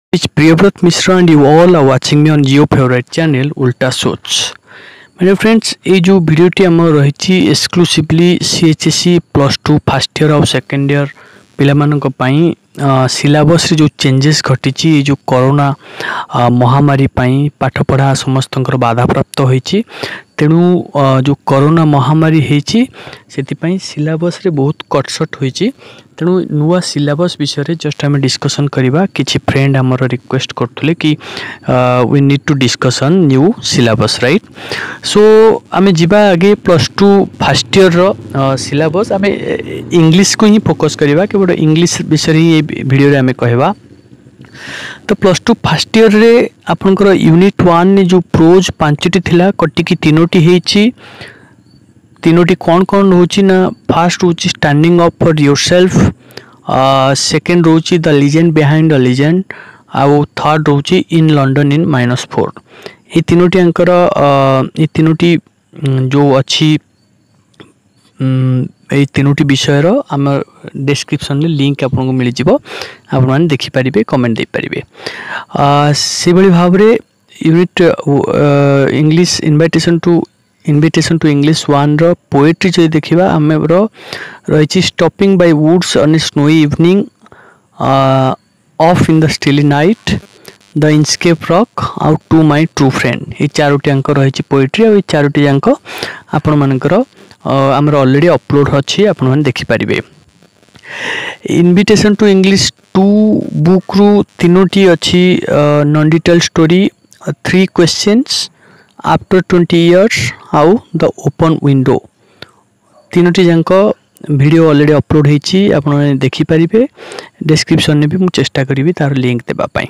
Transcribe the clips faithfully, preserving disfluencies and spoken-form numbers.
It's Priyavrat Mishra and you all are watching me on your favorite channel Ulta Soch. My friends, ये जो video टी आम रही exclusively CHSC plus two first year और second year पिलामानंई syllabus रे जो चेंजेस घटी जो कोरोना महामारी पाठ पढ़ा समस्त बाधा प्राप्त होती तेणु जो कोरोना महामारी होती से सिलेबस रे बहुत कटसट होती तेणु नुआ सिलेबस विषय जस्ट आम डिस्कसन करवा किसी फ्रेंड आमर रिक्वेस्ट करते कि we need to discussion new syllabus right so आम जीवा आगे प्लस टू फर्स्ट ईयर रो सिलेबस आम इंग्लिश को ही फोकस करवा केवल इंग्लिश विषय ही वीडियो रे आम कहवा तो प्लस टू फर्स्ट ईयर रे आपनकर यूनिट वन ने जो प्रोज पांचटी थिला कटिकी तीनोटी हेची तीनोटी कौन कौन रोची ना फास्ट रोची standing up for yourself second रोची the legend behind the legend आउ थर्ड रोची in London in minus four ये तीनोटी अंकर ये तीनोटी जो अच्छी ये तीनोटी विषय रो आम डिस्क्रिप्शन लिंक आपको मिल जाव आप देखिपारे कमेंट दे पारे से भाव में unit English invitation to invitation to English one रो पोएट्री जो देखा आम रही stopping by woods on a snowy evening oft in the stilly night the Inchcape rock आउ टू माय ट्रू फ्रेंड ये चारोटी अंक रही पोएट्री और चारोटी अंक आपण मानकर आमर ऑलरेडी अपलोड अच्छी आपण मैंने देखिपारे invitation to English two book रु तीनोटी अच्छी non detail story three questions after twenty years आउ द ओपन विंडो तीनोटी जाक वीडियो ऑलरेडी अपलोड होती आप देखिपारे डिस्क्रिप्शन में भी मुझे चेष्टा करी तार लिंक देवाई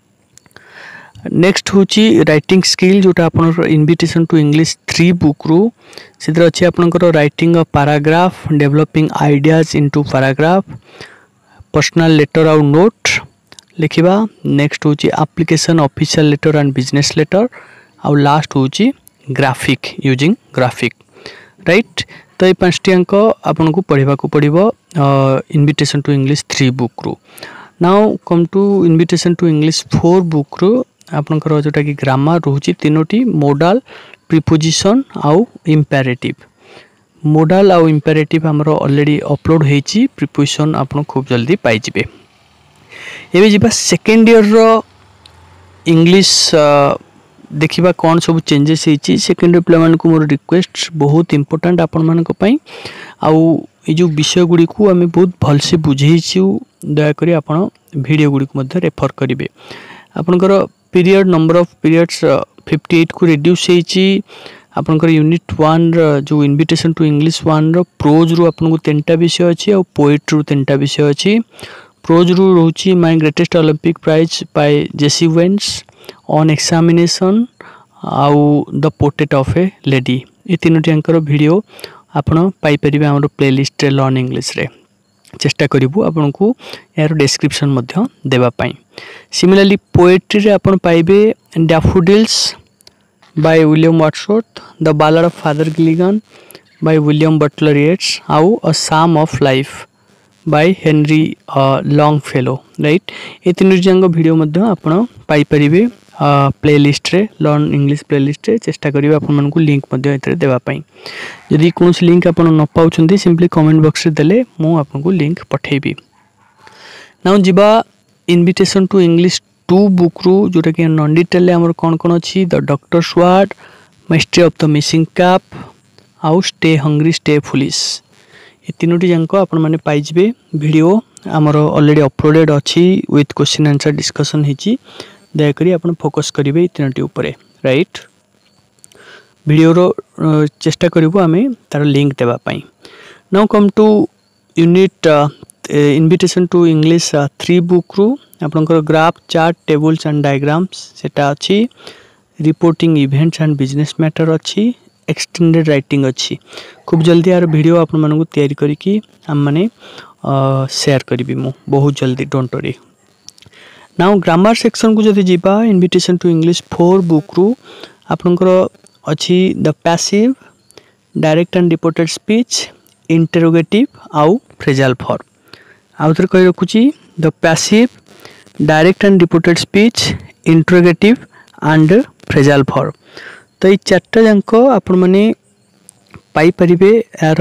नेक्स्ट हूँ राइटिंग स्किल जोटा आप invitation to English three book रु से अच्छे आपंकर writing a paragraph developing ideas into paragraph personal letter आउ नोट लिखा नेक्स्ट हूँ application official letter and business letter आउ लास्ट हूँ ग्राफिक यूजिंग ग्राफिक राइट तो ये पांचटी अंक आपन को पढ़ा पड़ो invitation to English three book रु now come to invitation to English four book रु आपनकर जोटा कि ग्रामर रोची तीनोटी मोडाल प्रिपोजिशन आउ इम्पेरेटिव मोडाल आउ इम्पेरेटिव हमर ऑलरेडी अपलोड होईची प्रिपोजिशन आपन खूब जल्दी पाई जिबे एबे जिबा सेकेंड ईयर रो इंग्लिश देखिबा कौन सब चेंजेस होईची सेकेंड ईयर प्लेमान को मोर रिक्वेस्ट बहुत इंपोर्टेंट आपन मान को पई आउ ए जो विषय गुडी को हमें बहुत भल से बुझेइछु दया करी आपन वीडियो गुडी को मध्ये रेफर करिवे आपनकर period number of periods fifty eight को रिड्यूस होईची आपनकर यूनिट वन जो इनविटेशन टू इंग्लिश वन रो प्रोज रु आपन को तीनटा विषय अछि और पोएट्री रु तीनटा विषय अछि प्रोज रु रहउची my greatest Olympic prize by Jesse Owens on examination आउ the portrait of a lady ये तीनोटी अंकर वीडियो आपण पाई परिबे हमर प्लेलिस्ट रे लर्न इंग्लिश रे चेष्टा करिवु आपन को यार डिस्क्रिप्शन मध्य देबा पाई सिमिलरली पोएट्री रे आपन पाइबे daffodils by William Wordsworth the ballad of Father Gilligan by William Butler Yeats आउ a psalm of life by Henry Longfellow right ये तीन जंग वीडियो मध्य आपन पाई परिबे प्लेलिस्ट रे लर्न इंग्लिश प्लेलिस्ट रे चेष्टा करिवे आपन मन को लिंक मध्य एतरे देबा पाई यदि कोनोसी लिंक आपन न पाउछंती सिंपली कमेंट बॉक्स रे देले मु आपन को लिंक पठेबी नाउ जिबा invitation to English two book रु जोटा कि नॉन डिटेल हमर कोन कोन अछि the doctor's word mystery of the missing cap आउ स्टे हंग्री स्टे फुलिश ये तीनोटी जंक आपन माने पाई जिवे वीडियो हमर ऑलरेडी अपलोडेड अछि विथ क्वेश्चन आंसर डिस्कशन हिची दया करी आपन फोकस करिवे तीनोटी ऊपर राइट वीडियो रो चेष्टा करिवो आमे तार लिंक देबा पई now come to unit invitation to English three book रु आपनकर graph chart tables and diagrams सेटा अछि reporting events and business matter अछि एक्सटेंडेड राइटिंग अच्छी खूब जल्दी यार वीडियो आपण मन को तैयारी करी कि हम माने शेयर करिवि मु बहुत जल्दी don't worry now grammar section को जदि जीवा invitation to English four book रु आपनकर अछि the passive direct and reported speech interrogative आउ फ्रेजल फॉर्म आउ थर कहि रखुची the passive direct and reported speech, interrogative and phrasal form. तो ये चार्टा जाक आपण मैंने पाई परिबे यार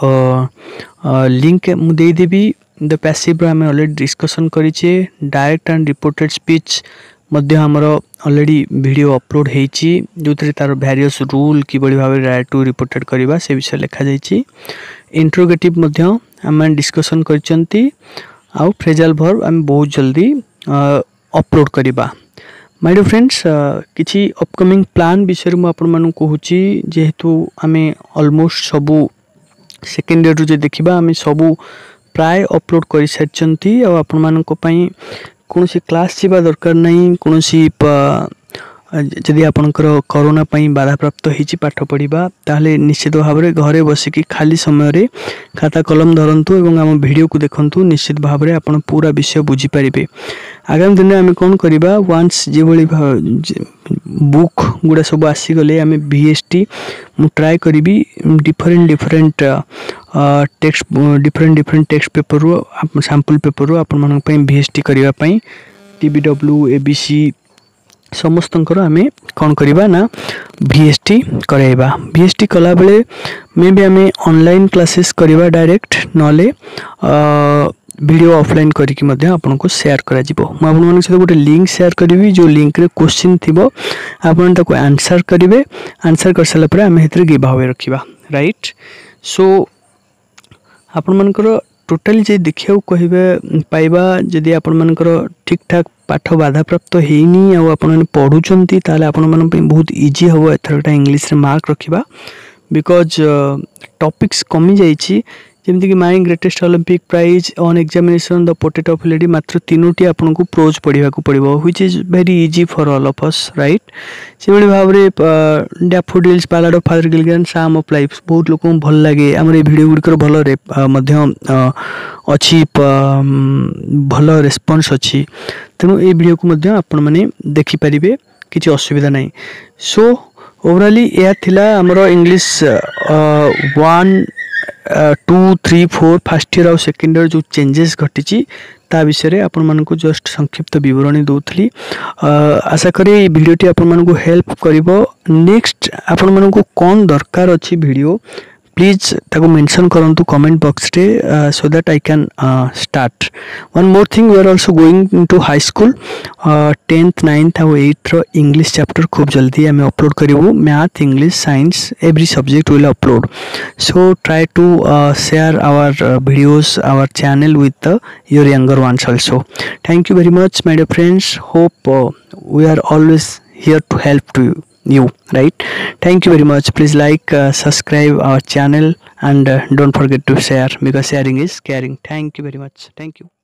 लिंक मुझे देदेवी। द पैसिव आम ऑलरेडी डिस्कशन करिचे। डायरेक्ट एंड रिपोर्टेड स्पीच मध्य हमर ऑलरेडी वीडियो अपलोड होईची जो तार वेरियस रूल कि भाव डायरेक्ट टू रिपोर्टेड करवा से विषय लिखा जाइए। इंट्रोगेटिव मध्य आम डिस्कशन करचंती। आउ फ्रेजाल वर्ब आम बहुत जल्दी अपलोड करवा। माय डियर फ्रेंड्स, किसी अपकमिंग प्लान विषय में आपण मानू कहूँ जेहेतु आम ऑलमोस्ट सबू सेकेंड ईयर जो देखा आम सबू प्राय अपलोड कर सारी। आपण मान कौन सी क्लास जावा दरकार नहीं। कौन सी जदि आपणकर कोरोना बाधा प्राप्त होती पाठ पढ़ा ताहले निश्चित भाव में घरे बसिकी खाली समय रे खाता कलम धरतु और आम वीडियो को देखु। निश्चित भाव में आप पूरा विषय बुझीपारे। आगामी दिन में आम कौन करवा वन्स जो बुक गुड़ा सब आसीगले आम वीएसटी मु ट्राए करी different different text different different text paper रू सैंपल पेपर रू आपण मानक वीएसटी करने टीबीडब्ल्यू एबीसी समस्तंकर आम कौन करवा ना वीएसटी कराइबा। वीएसटी कला बेले मे भी आम ऑनलाइन क्लासेस करवा डायरेक्ट नले वीडियो ऑफलाइन करके मध्य आपन को शेयर करा जिवो। मु आपन मन सहित गोटे लिंक शेयर करी जो लिंक रे क्वेश्चन थिबो आपन ताको आंसर करिवे। आंसर कर साला पर आम हेतरे गिव अवे रखिबा राइट। सो आपन मनकर टोटाली जे देखिया कहबे पाइबा जदि आपन मनकर ठीक ठाक पाठ बाधा प्राप्त हेनी आ आपन पढ़ुचंती ताले आपन मन पे बहुत इजी हबो एथरटा इंग्लिश रे मार्क रखिबा। बिकॉज टॉपिक्स कमी जाइछि जेमति कि my greatest Olympic prize on examination the portrait of lady मात्र तीनोटी आपन को प्रोज पढ़िबा को पड़िबो which is very easy for all of us right. से बड़ी भाव रे daffodils ballad of Father Gilligan psalm of life बहुत लोक भल लागे। हमर ए वीडियो गुडकर भल रे मध्य अछि भल रेस्पॉन्स अछि तेणु ए वीडियो को मध्य आपण माने देखि परिबे किछि असुविधा नहीं। सो ओवरऑली या थिला हमर English one two three four first year और सेकेंड ईयर जो चेंजेस घटी ता विषय आपण मानक जस्ट संक्षिप्त विवरणी दूसरी। आशा करी वीडियोटी आपण मानक हेल्प करिवो। नेक्स्ट आपण मानक कौन दरकार अच्छी वीडियो प्लीज ताको मेंशन करंतु कमेंट बॉक्स रे so that I can start. One more thing we are also going into high school tenth ninth और एट्थ रो इंग्लिश चैप्टर खूब जल्दी आम अपलोड करिवो। Math English science every subject will upload. So try to share our videos our channel with uh, your younger ones also. Thank you very much my dear friends. Hope uh, we are always here to help to you. you right. Thank you very much. Please like uh, subscribe our channel and uh, don't forget to share because sharing is caring. Thank you very much. Thank you.